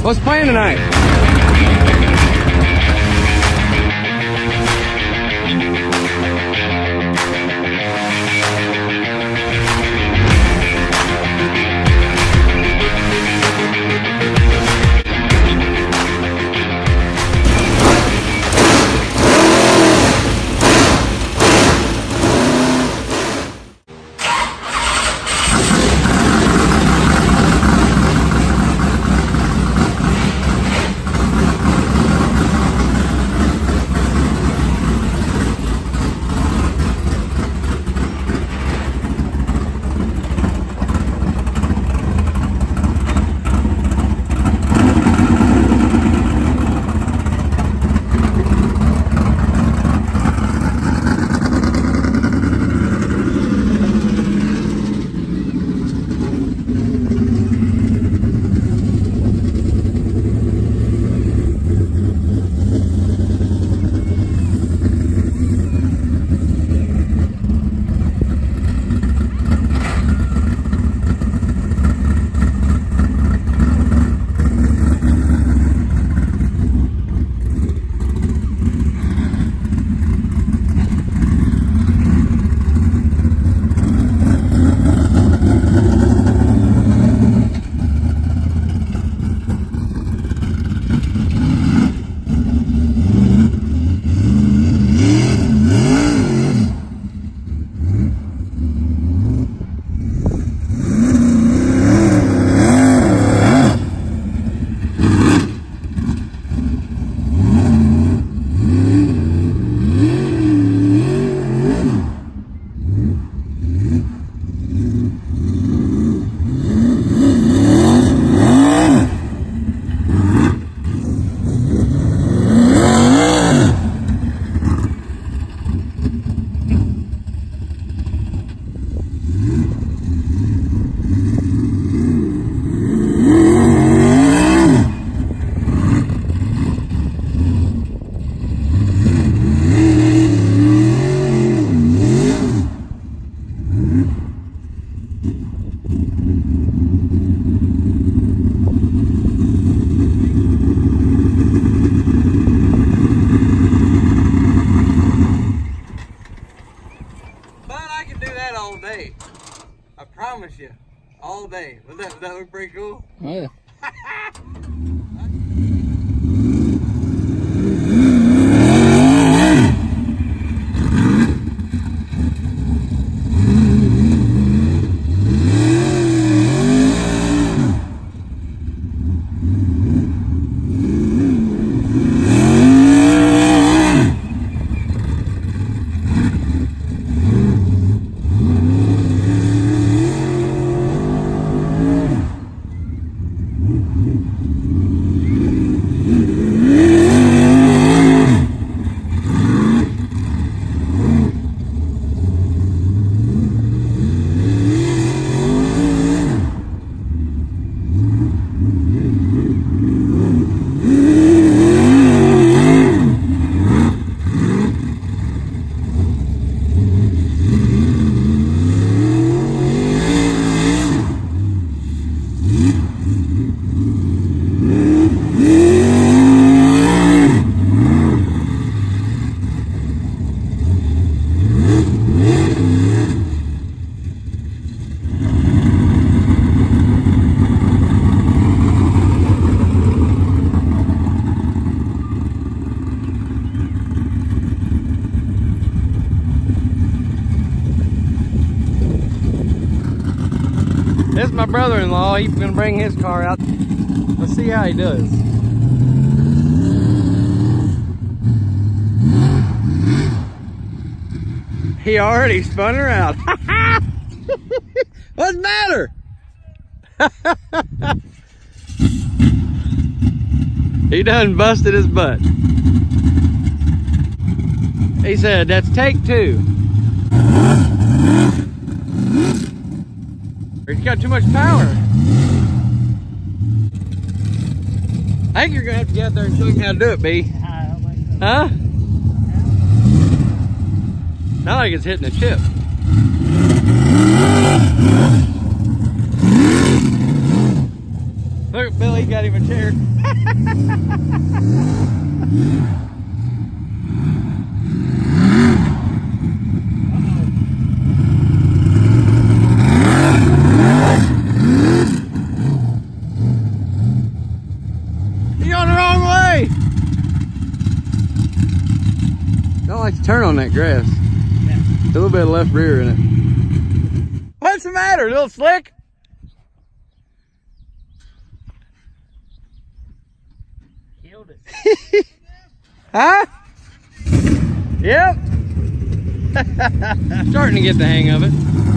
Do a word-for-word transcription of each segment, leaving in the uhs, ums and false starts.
What's playing tonight? I promise you, all day. Would that, would that look pretty cool? Oh, yeah. This is my brother-in-law. He's gonna bring his car out. Let's see how he does. He already spun her out. What's the matter? He done busted his butt. He said, that's take two. He's got too much power. I think you're gonna have to get out there and show him how to do it, B. Huh? Not like it's hitting a chip. Look, Billy got him a chair. You're on the wrong way. Don't like to turn on that grass. Yeah. A little bit of left rear in it. What's the matter, little slick? Killed it. Huh? Yep. Starting to get the hang of it.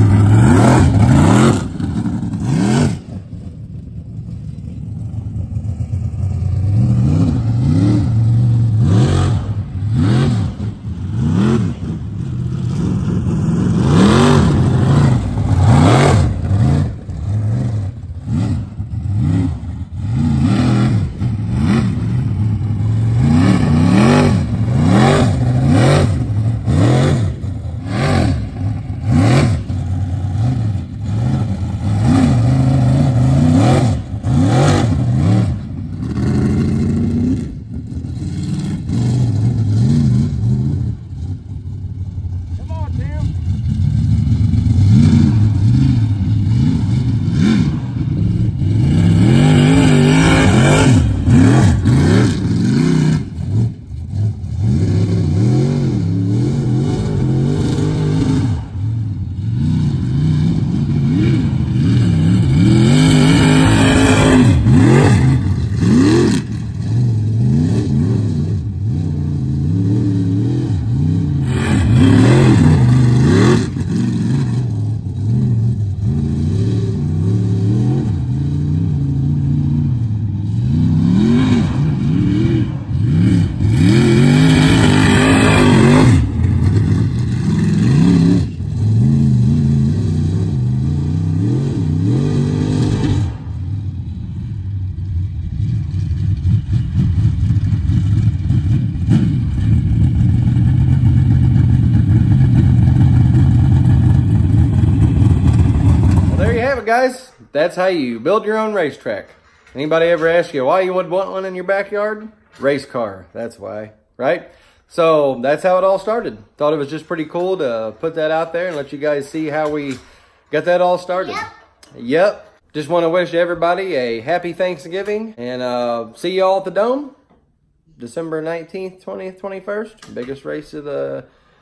Guys, that's how you build your own racetrack. Anybody ever ask you why you would want one in your backyard? Race car, that's why, right? So that's how it all started. Thought it was just pretty cool to put that out there and let you guys see how we got that all started. Yep. Yep. Just want to wish everybody a happy Thanksgiving and uh, see you all at the Dome. December nineteenth, twentieth, twenty-first. Biggest race of the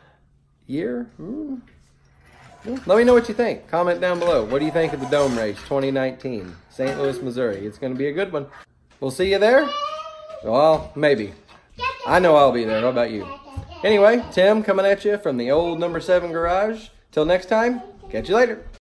year. Mm. Let me know what you think. Comment down below. What do you think of the Dome Race twenty nineteen? Saint Louis, Missouri. It's going to be a good one. We'll see you there. Well, maybe. I know I'll be there. How about you? Anyway, Tim coming at you from the old number seven garage. Till next time, catch you later.